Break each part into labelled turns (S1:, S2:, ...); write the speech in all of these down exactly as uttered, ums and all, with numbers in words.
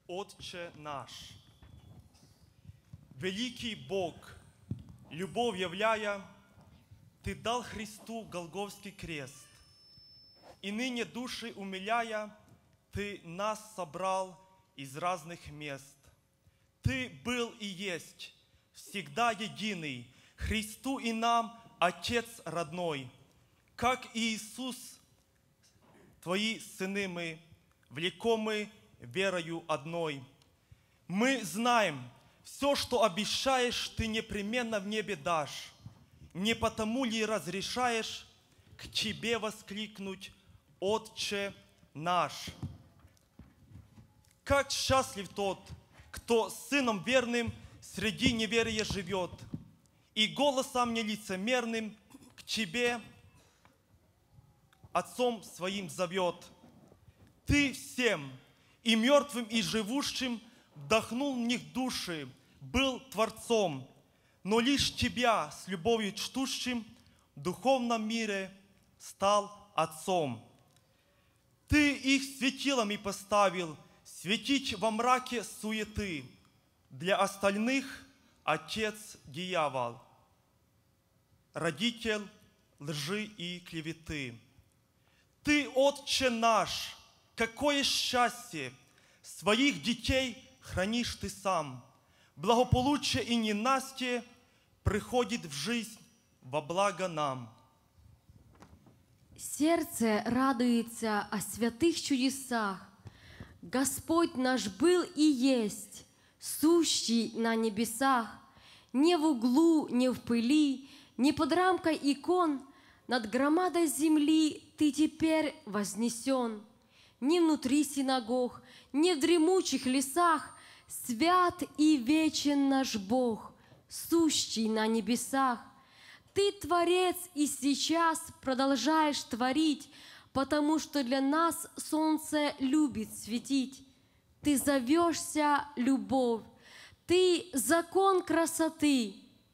S1: Отче наш, великий Бог, любовь являя, Ты дал Христу Голгофский крест, и ныне души умиляя, Ты нас собрал из разных мест. Ты был и есть всегда единый, Христу и нам Отец родной. Как Иисус, Твои сыны мы, влекомы верою одной. Мы знаем, все, что обещаешь, Ты непременно в небе дашь. Не потому ли разрешаешь к Тебе воскликнуть, Отче наш? Как счастлив тот, кто сыном верным среди неверия живет, и голосом нелицемерным к Тебе Отцом Своим зовет. Ты всем, и мертвым, и живущим, вдохнул в них души, был Творцом, но лишь Тебя с любовью чтущим в духовном мире стал Отцом. Ты их светилами поставил, светить во мраке суеты. Для остальных Отец дьявол, родитель лжи и клеветы. Ты, Отче наш, какое счастье! Своих детей хранишь Ты сам. Благополучие и ненастье приходит в жизнь во благо нам.
S2: Сердце радуется о святых чудесах. Господь наш был и есть, сущий на небесах. Не в углу, не в пыли, не под рамкой икон, над громадой земли Ты теперь вознесен. Ни внутри синагог, ни в дремучих лесах свят и вечен наш Бог, сущий на небесах. Ты Творец и сейчас продолжаешь творить, потому что для нас солнце любит светить. Ты зовешься любовь, Ты закон красоты,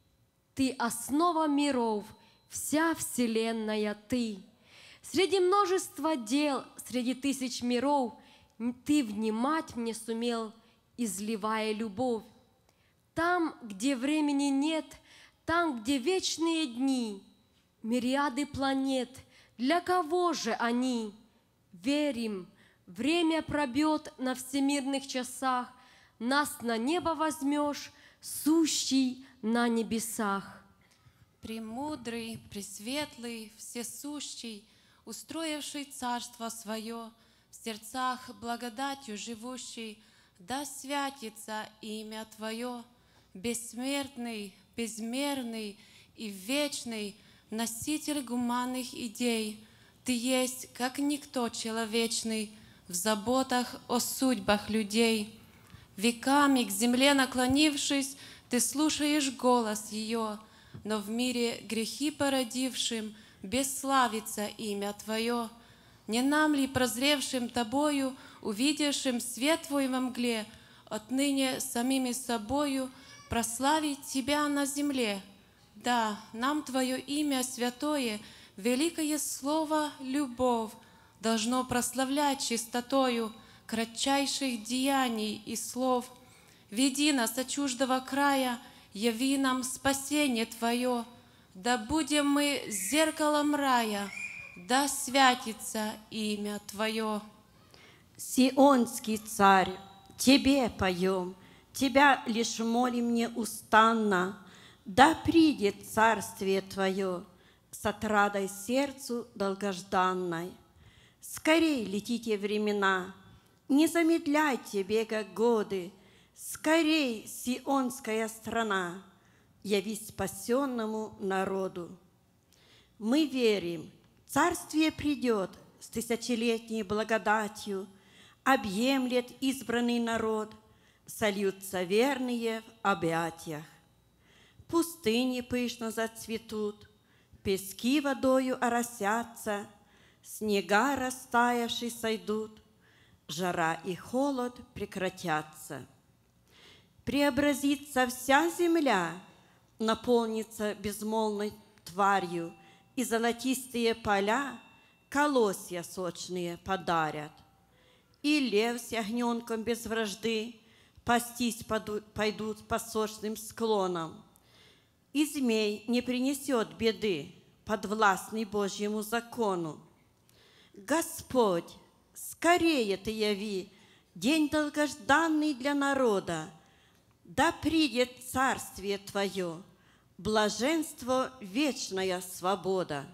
S2: Ты основа миров, вся вселенная Ты. Среди множества дел, среди тысяч миров Ты внимать мне сумел, изливая любовь. Там, где времени нет, там, где вечные дни, мириады планет, для кого же они? Верим, время пробьет на всемирных часах, нас на небо возьмешь, сущий на небесах.
S3: Премудрый, пресветлый, всесущий, устроивший царство свое, в сердцах благодатью живущий, да святится имя Твое, бессмертный, безмерный и вечный, носитель гуманных идей. Ты есть, как никто человечный, в заботах о судьбах людей. Веками к земле наклонившись, Ты слушаешь голос ее, но в мире грехи породившим бесславится имя Твое. Не нам ли, прозревшим Тобою, увидевшим свет Твой во мгле, отныне самими собою прославить Тебя на земле? Да, нам Твое имя святое, великое слово «любовь» должно прославлять чистотою кратчайших деяний и слов. Веди нас от чуждого края, яви нам спасение Твое, да будем мы зеркалом рая, да святится имя Твое.
S4: Сионский царь, Тебе поем, Тебя лишь молим неустанно, да придет царствие Твое с отрадой сердцу долгожданной. Скорей летите времена, не замедляйте бега годы, скорей, сионская страна, явись спасенному народу. Мы верим, царствие придет с тысячелетней благодатью, объемлет избранный народ, сольются верные в объятиях. Пустыни пышно зацветут, пески водою оросятся, снега растаявшие сойдут, жара и холод прекратятся. Преобразится вся земля, наполнится безмолвной тварью, и золотистые поля колосья сочные подарят. И лев с ягненком без вражды пастись пойдут по сочным склонам. И змей не принесет беды, подвластный Божьему закону. Господь, скорее Ты яви день долгожданный для народа, да придет царствие Твое, блаженство, вечная свобода.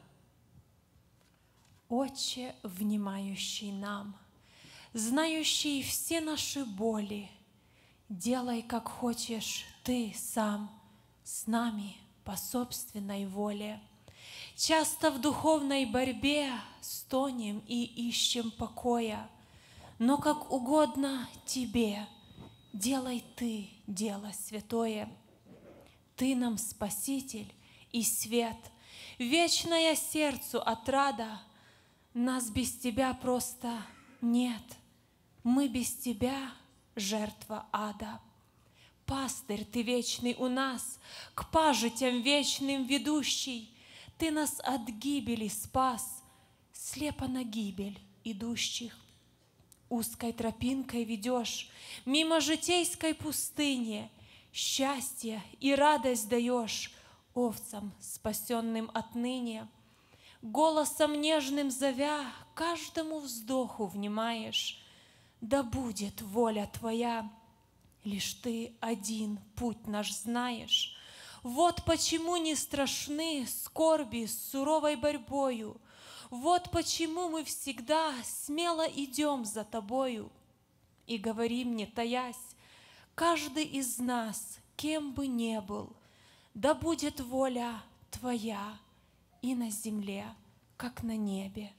S5: Отче, внимающий нам, знающий все наши боли, делай, как хочешь Ты сам, с нами по собственной воле. Часто в духовной борьбе стонем и ищем покоя, но как угодно Тебе, делай Ты дело святое. Ты нам Спаситель и свет, вечная сердцу отрада. Нас без Тебя просто нет, мы без Тебя жертва ада. Пастырь Ты вечный у нас, к пажитям вечным ведущий, Ты нас от гибели спас, слепо на гибель идущих. Узкой тропинкой ведешь мимо житейской пустыни, счастье и радость даешь овцам, спасенным отныне. Голосом нежным зовя, каждому вздоху внимаешь. Да будет воля Твоя, лишь Ты один путь наш знаешь. Вот почему не страшны скорби с суровой борьбою, вот почему мы всегда смело идем за Тобою и говорим, не таясь, каждый из нас, кем бы ни был, да будет воля Твоя и на земле, как на небе.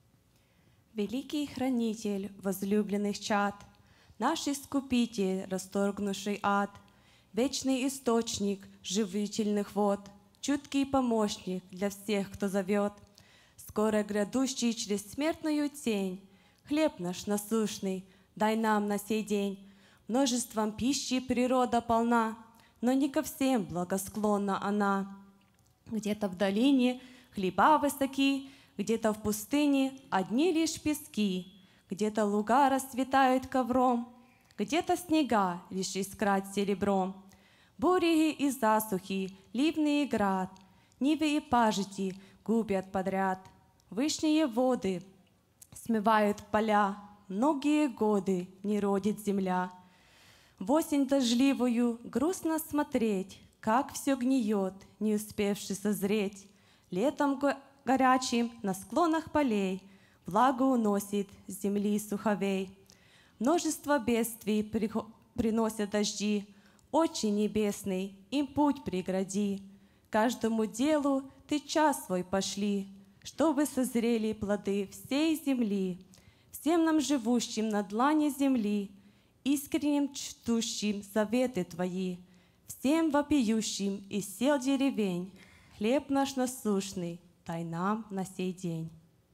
S6: Великий хранитель возлюбленных чад, наш искупитель, расторгнувший ад, вечный источник живительных вод, чуткий помощник для всех, кто зовет, скоро грядущий через смертную тень, хлеб наш насущный, дай нам на сей день. Множеством пищи природа полна, но не ко всем благосклонна она. Где-то в долине хлеба высоки, где-то в пустыне одни лишь пески, где-то луга расцветают ковром, где-то снега лишь искрать серебром. Бури и засухи, ливны и град, нивы и пажити губят подряд. Вышние воды смывают поля, многие годы не родит земля. В осень дождливую грустно смотреть, как все гниет, не успевши созреть. Летом горячим на склонах полей влагу уносит с земли суховей. Множество бедствий приносят дожди, Отче небесный, им путь прегради. Каждому делу Ты час свой пошли, чтобы созрели плоды всей земли. Всем нам живущим на длани земли, искренним чтущим заветы Твои, всем вопиющим из сел деревень, хлеб наш насущный дай нам на сей день.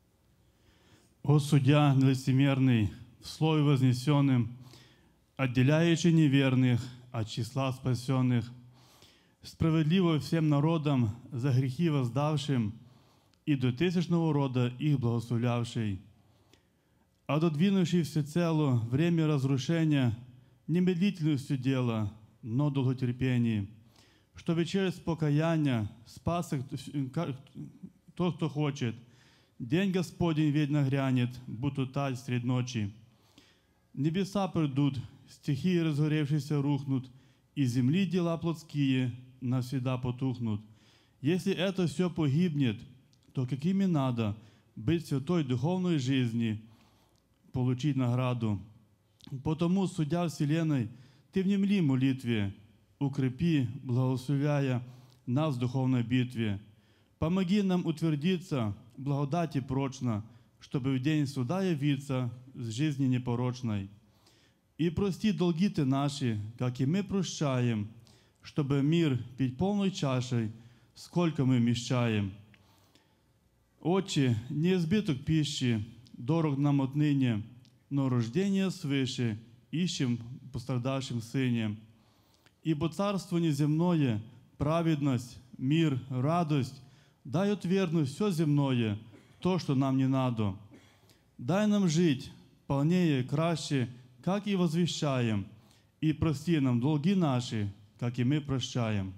S7: О судья нелицемерный, в слове вознесенным, отделяющий неверных от числа спасенных, справедливо всем народам за грехи воздавшим и до тысячного рода их благословлявший, отодвинувший всецело время разрушения, немедлительностью дела, но долготерпением, чтобы через покаяние спас их тот, кто хочет. День Господень ведь нагрянет, будто таль средь ночи. Небеса придут, стихии разгоревшиеся рухнут, и земли дела плотские навсегда потухнут. Если это все погибнет, то какими надо быть в святой духовной жизни, получить награду? Потому, судья вселенной, Ты внемли молитве, укрепи, благословляя нас в духовной битве. Помоги нам утвердиться в благодати прочно, чтобы в день суда явиться с жизни непорочной. И прости долги Ты наши, как и мы прощаем, чтобы мир пить полной чашей, сколько мы вмещаем. Отче, не избыток пищи дорог нам отныне, но рождение свыше ищем пострадавшим сыне. Ибо царство неземное, праведность, мир, радость дают верну все земное, то, что нам не надо. Дай нам жить полнее, краще, как и возвещаем, и прости нам долги наши, как и мы прощаем.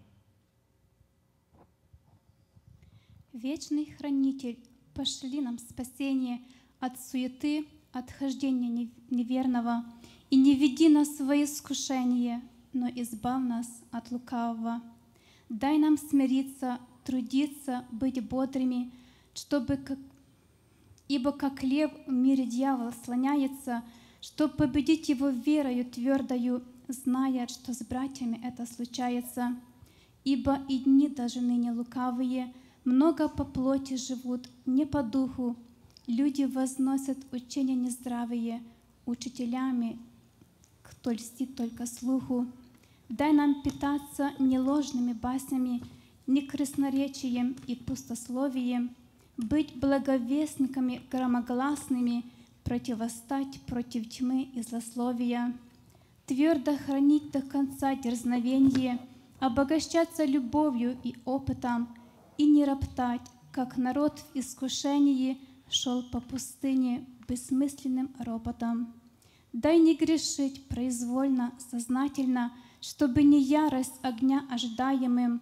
S8: Вечный Хранитель, пошли нам спасение от суеты, от хождения неверного, и не веди нас в свои искушения, но избавь нас от лукавого. Дай нам смириться, трудиться, быть бодрыми, чтобы, как... ибо как лев в мире дьявол слоняется, чтобы победить его верою твердою, зная, что с братьями это случается. Ибо и дни даже ныне лукавые, много по плоти живут, не по духу. Люди возносят учения нездравые, учителями, кто льстит только слуху. Дай нам питаться не ложными баснями, не красноречием и пустословием, быть благовестниками громогласными, противостать против тьмы и злословия, твердо хранить до конца дерзновение, обогащаться любовью и опытом, и не роптать, как народ в искушении шел по пустыне бессмысленным ропотом. Дай не грешить произвольно, сознательно, чтобы не ярость огня ожидаемым,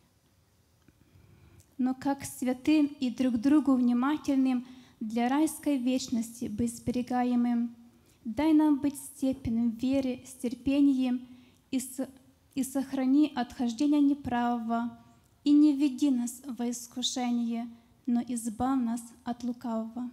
S8: но как святым и друг другу внимательным для райской вечности быть сберегаемым. Дай нам быть степенным в вере, с терпением и, с, и сохрани отхождение неправого, и не веди нас во искушение, но избавь нас от лукавого.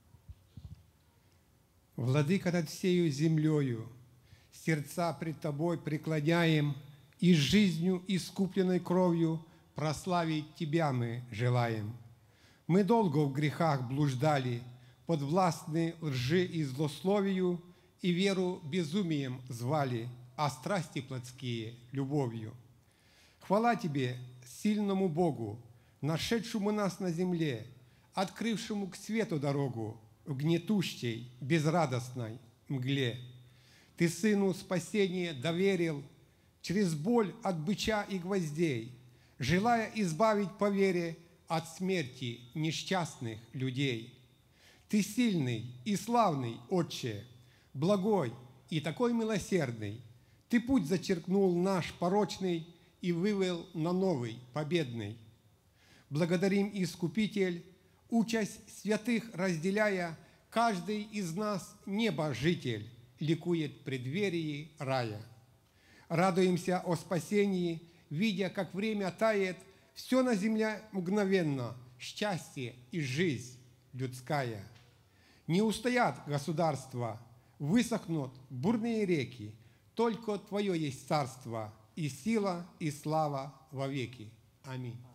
S9: Владыка над всею землею, сердца пред Тобой преклоняем, и жизнью, искупленной кровью, прославить Тебя мы желаем. Мы долго в грехах блуждали, подвластны лжи и злословию, и веру безумием звали, а страсти плотские — любовью. Хвала Тебе, сильному Богу, нашедшему нас на земле, открывшему к свету дорогу в гнетущей, безрадостной мгле. Ты Сыну спасение доверил через боль от бича и гвоздей, желая избавить по вере от смерти несчастных людей. Ты сильный и славный, Отче, благой и такой милосердный. Ты путь зачеркнул наш порочный и вывел на новый, победный. Благодарим, Искупитель, участь святых разделяя, каждый из нас небожитель ликует в преддверии рая. Радуемся о спасении, видя, как время тает, все на земле мгновенно, счастье и жизнь людская. Не устоят государства, высохнут бурные реки, только Твое есть царство, и сила, и слава вовеки. Аминь.